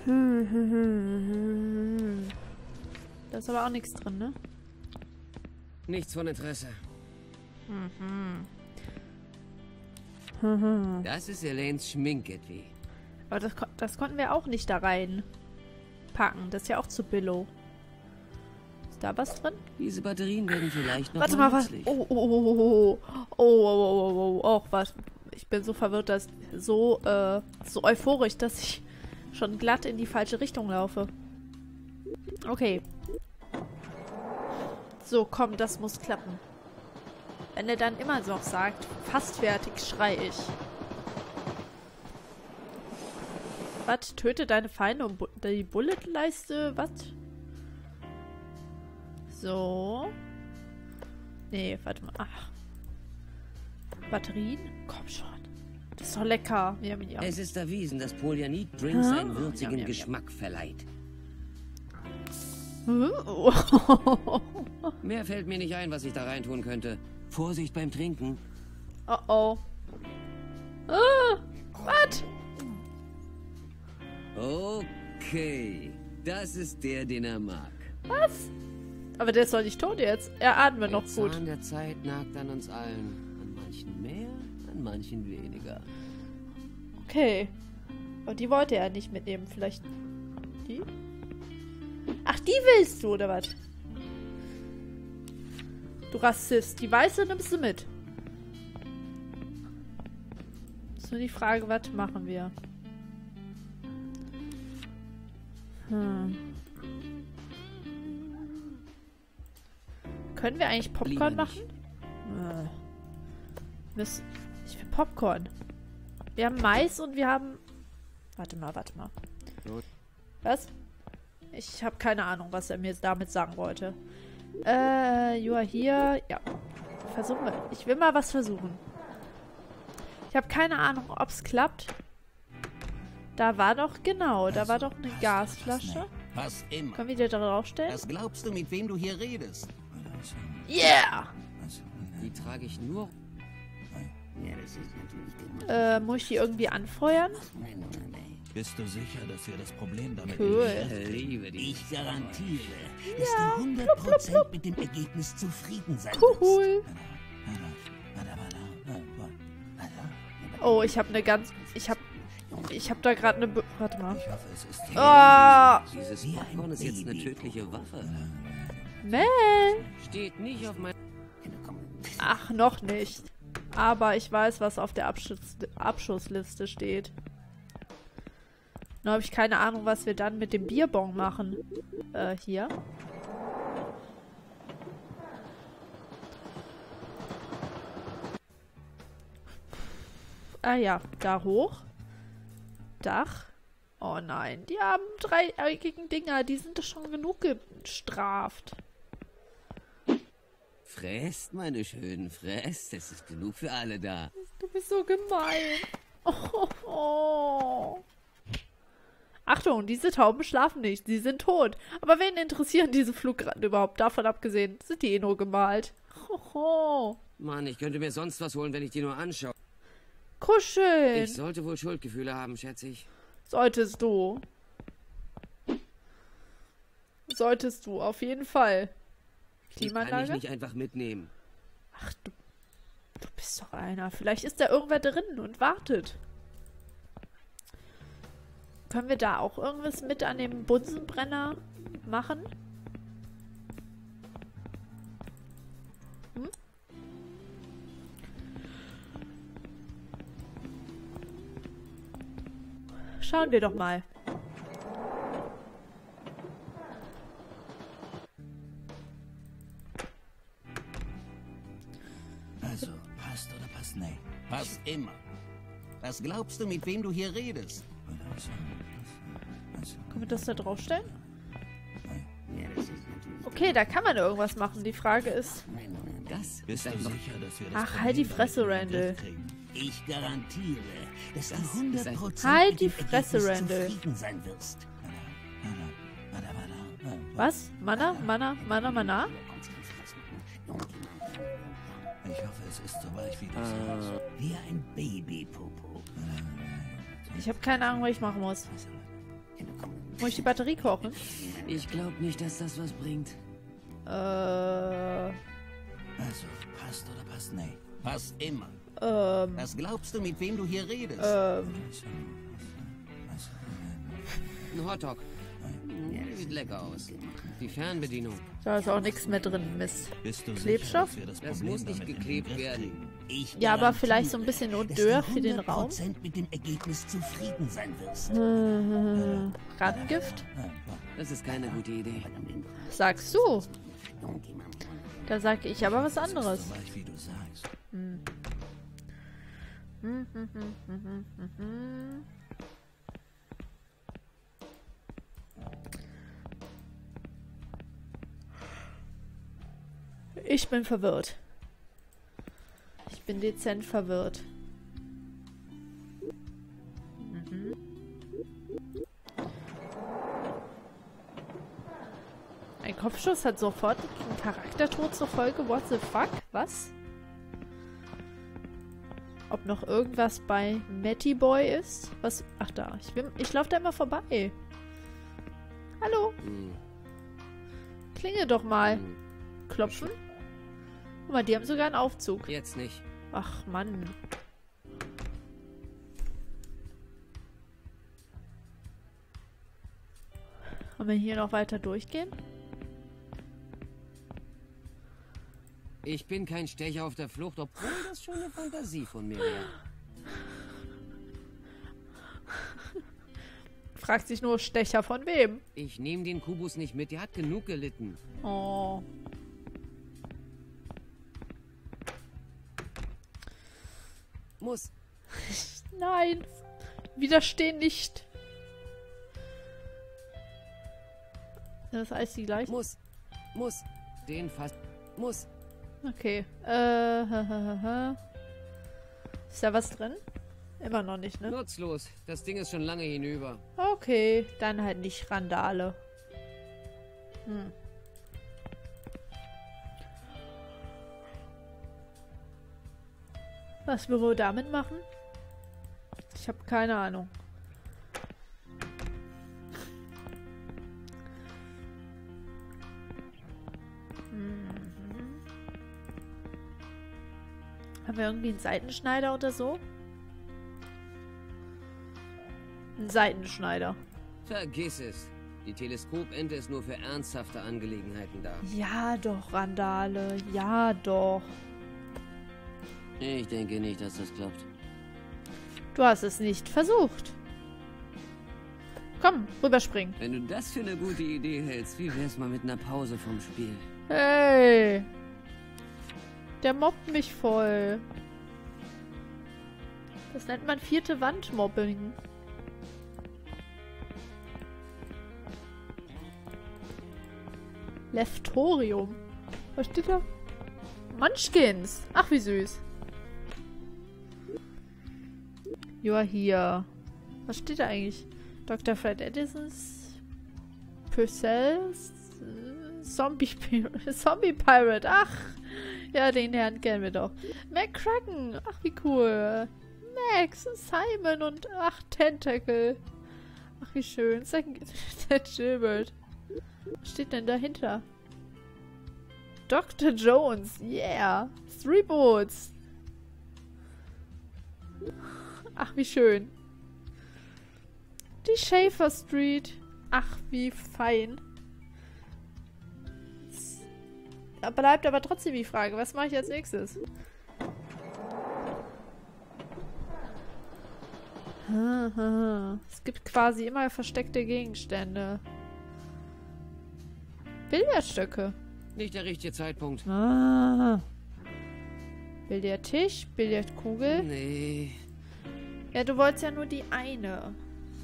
Da ist aber auch nichts drin, ne? Nichts von Interesse. Das ist Elaines Schminketui. Aber das konnten wir auch nicht da rein packen. Das ist ja auch zu billow. Ist da was drin? Diese Batterien werden vielleicht noch Warte mal, was? nützlich. Oh, was? Ich bin so verwirrt, so euphorisch, dass ich schon glatt in die falsche Richtung laufe. Okay. So, komm, das muss klappen. Wenn er dann immer noch sagt, fast fertig, schrei ich. Was? Töte deine Feinde und die Bulletleiste? Was? So. Nee, warte mal. Ach. Batterien? Komm schon. Das ist doch lecker. Miam, miam. Es ist erwiesen, dass Polyanid-Drinks einen würzigen Geschmack verleiht. Mehr fällt mir nicht ein, was ich da rein tun könnte. Vorsicht beim Trinken. Oh oh. Was? Okay. Das ist der, den er mag. Was? Aber der ist doch nicht tot jetzt. Er atmet noch Der gut. Zahn der Zeit nagt an uns allen. An manchen mehr, an manchen weniger. Okay. Aber die wollte er nicht mitnehmen. Vielleicht die? Ach, die willst du, oder was? Du Rassist. Die weiße nimmst du mit. Ist nur die Frage, was machen wir? Können wir eigentlich Popcorn machen? Ich will Popcorn. Wir haben Mais und wir haben... Warte mal. Gut. Was? Ich habe keine Ahnung, was er mir damit sagen wollte. You are here. Ja. Versuchen wir. Ich will mal was versuchen. Ich habe keine Ahnung, ob es klappt. Da war doch, genau, da war doch eine Gasflasche. Was immer. Können wir die da draufstellen? Was glaubst du, mit wem du hier redest? Yeah! Die trage ich nur. Ja, das ist natürlich gemacht. Muss ich die irgendwie anfeuern? Nein. Bist du sicher, dass wir das Problem damit Cool. Liebe die. Ich garantiere, dass du 100% mit dem Ergebnis zufrieden sein Cool. Oh, ich habe eine ganz... Ich hab da gerade eine... Warte mal. Ich hoffe, es ist Dieses Popcorn ist jetzt eine tödliche Waffe. Mel! Steht nicht auf mein... Ach, noch nicht. Aber ich weiß, was auf der Abschussliste steht. Nur habe ich keine Ahnung, was wir dann mit dem Bierbong machen. Hier. Ah ja, da hoch. Dach. Oh nein, die haben dreieckigen Dinger. Die sind doch schon genug gestraft. Fresst, meine Schönen, fresst. Es ist genug für alle da. Du bist so gemein. Oh. Achtung, diese Tauben schlafen nicht. Sie sind tot. Aber wen interessieren diese Flugratten überhaupt? Davon abgesehen, sind die eh nur gemalt. Mann, ich könnte mir sonst was holen, wenn ich die nur anschaue. Kuscheln. Ich sollte wohl Schuldgefühle haben, schätze ich. Solltest du. Solltest du, auf jeden Fall. Die kann ich Klimaanlage? nicht einfach mitnehmen. Ach, du bist doch einer. Vielleicht ist da irgendwer drin und wartet. Können wir da auch irgendwas mit an dem Bunsenbrenner machen? Hm? Schauen wir doch mal. Also, passt oder passt nicht? Passt immer. Was glaubst du, mit wem du hier redest? Können wir das da draufstellen? Ja, das ist natürlich... Okay, da kann man irgendwas machen. Die Frage ist... Das Bist ist du ein sicher, dass wir das Ach, halt die Problem Fresse, damit in den Randall. Griff kriegen? Ich garantiere, dass du Das ist ein- 100% Halt mit die dem Fresse, Ergebnis Randall. zufrieden sein wirst. Was? Mana? Ich hoffe, es ist so weich wie das. Wie ein Babypopo. Ich habe keine Ahnung, was ich machen muss. Muss ich die Batterie kochen? Ich glaube nicht, dass das was bringt. Also, passt oder passt nicht? Pass immer. Was glaubst du, mit wem du hier redest? Ein Hotdog. Sieht lecker aus. Die Fernbedienung. Da ist auch nichts mehr drin, Mist. Bist du Klebstoff? sicher, dass wir Das Problem muss nicht damit in den geklebt Griff werden. kriegen? Ich Ja, aber garantiere, vielleicht so ein bisschen Odeur für den Raum. dass du 100% mit dem Ergebnis zufrieden sein wirst. Rattengift? Das ist keine gute Idee. Sagst du? Da sag ich aber was anderes. So weit, wie du sagst. Ich bin verwirrt. Ich bin dezent verwirrt. Ein Kopfschuss hat sofort einen Charaktertod zur Folge. What the fuck? Was? Ob noch irgendwas bei Matty Boy ist? Was? Ach da. Ich laufe da immer vorbei. Hallo? Klinge doch mal. Klopfen? Guck mal, die haben sogar einen Aufzug. Jetzt nicht. Ach, Mann. Wollen wir hier noch weiter durchgehen? Ich bin kein Stecher auf der Flucht, obwohl das schon eine Fantasie von mir wäre. Fragt sich nur, Stecher von wem? Ich nehme den Kubus nicht mit, der hat genug gelitten. Oh. Muss. Nein. Widerstehen nicht. Das heißt die gleich? Muss. Den fast. Muss. Okay. Ist da was drin? Immer noch nicht, ne? Nutzlos. Das Ding ist schon lange hinüber. Okay, dann halt nicht Randale. Was wir wohl damit machen? Ich habe keine Ahnung. Haben wir irgendwie einen Seitenschneider oder so? Ein Seitenschneider. Vergiss es. Die Teleskopente ist nur für ernsthafte Angelegenheiten da. Ja doch, Randale. Ja doch. Ich denke nicht, dass das klappt. Du hast es nicht versucht. Komm, rüberspringen. Wenn du das für eine gute Idee hältst, wie wär's mal mit einer Pause vom Spiel? Hey. Der mobbt mich voll. Das nennt man 4. Wand-Mobbing. Leftorium. Was steht da? Munchkins. Ach, wie süß. You are here. Was steht da eigentlich? Dr. Fred Edison's Purcells Zombie Pirate. Ach, ja, den Herrn kennen wir doch. McCracken. Ach, wie cool. Max, Simon und ach, Tentacle. Ach, wie schön. St. Gilbert. Was steht denn dahinter? Dr. Jones. Yeah. 3 Boats. Ach, wie schön. Die Schaefer Street. Ach, wie fein. Da bleibt aber trotzdem die Frage, was mache ich als nächstes? Es gibt quasi immer versteckte Gegenstände. Billardstöcke. Nicht der richtige Zeitpunkt. Billardtisch, Billardkugel. Nee. Ja, du wolltest ja nur die eine.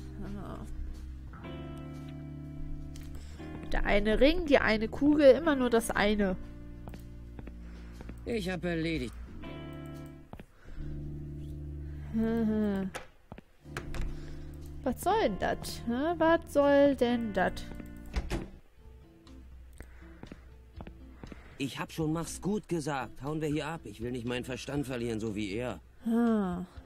Der eine Ring, die eine Kugel, immer nur das eine. Ich habe erledigt. Was soll denn das? Was soll denn das? Ich hab schon, mach's gut gesagt. Hauen wir hier ab. Ich will nicht meinen Verstand verlieren, so wie er.